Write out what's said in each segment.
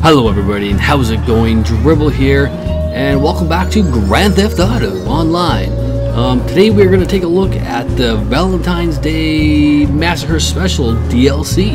Hello everybody, and how's it going? Dribble here, and welcome back to Grand Theft Auto Online. Today we're going to take a look at the Valentine's Day Massacre Special DLC.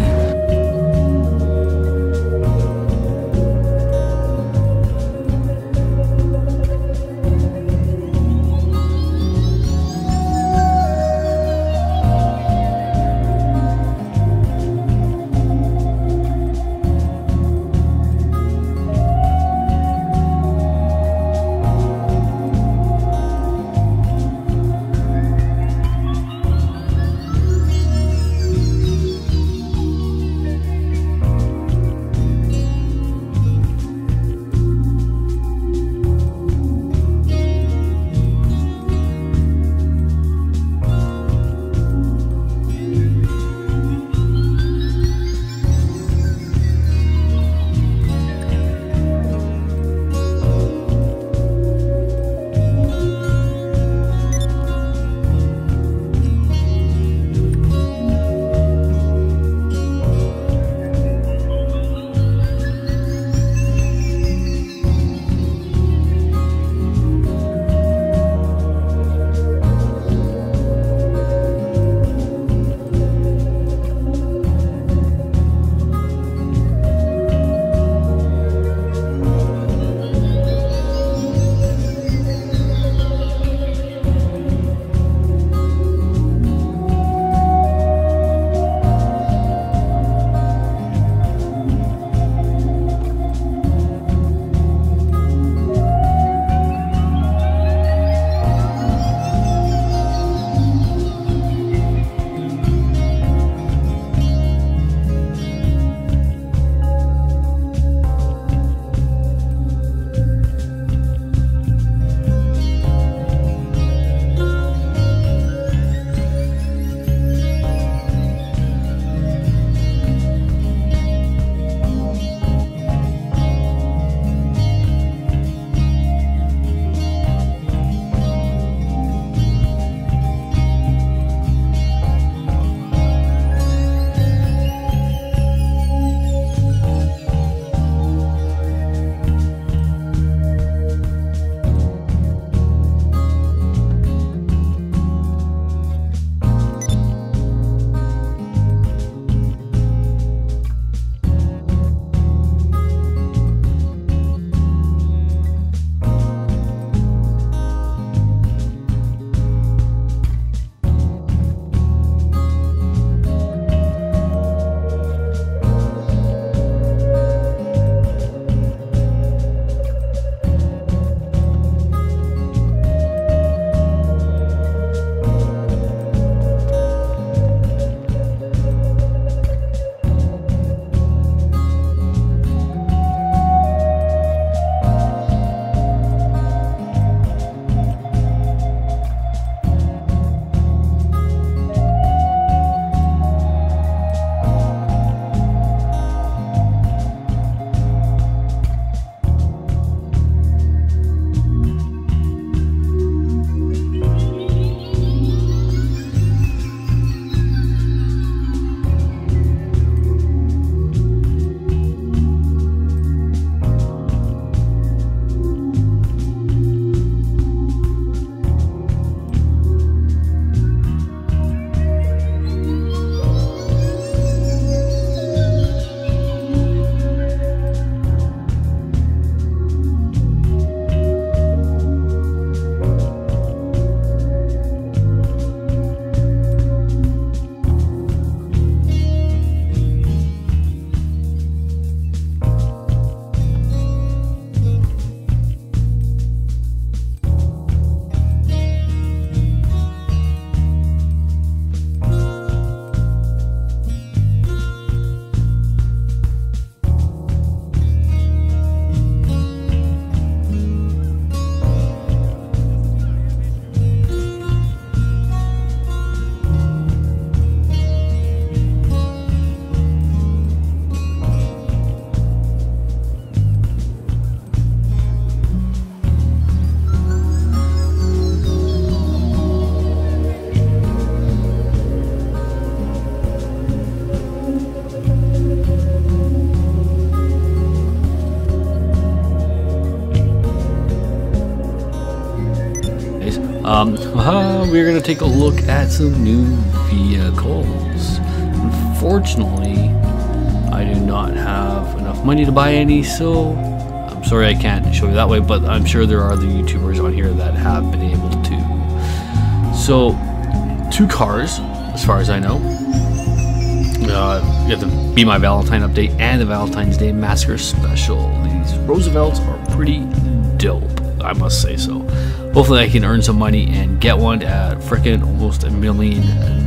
We're gonna take a look at some new vehicles. Unfortunately, I do not have enough money to buy any, so I'm sorry I can't show you that way, but I'm sure there are other YouTubers on here that have been able to. So, 2 cars, as far as I know. You have the Be My Valentine update and the Valentine's Day Massacre Special. These Roosevelts are pretty dope, I must say so. Hopefully I can earn some money and get one at frickin' almost $1 million.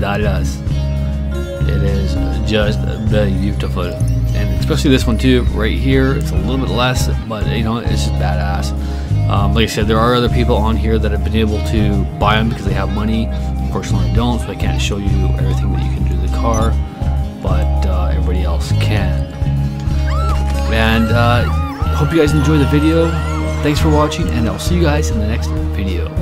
It is just beautiful. And especially this one too, right here. It's a little bit less, but you know, it's just badass. Like I said, there are other people on here that have been able to buy them because they have money. Unfortunately I don't, so I can't show you everything that you can do to the car, but everybody else can. And hope you guys enjoy the video. Thanks for watching, and I'll see you guys in the next video.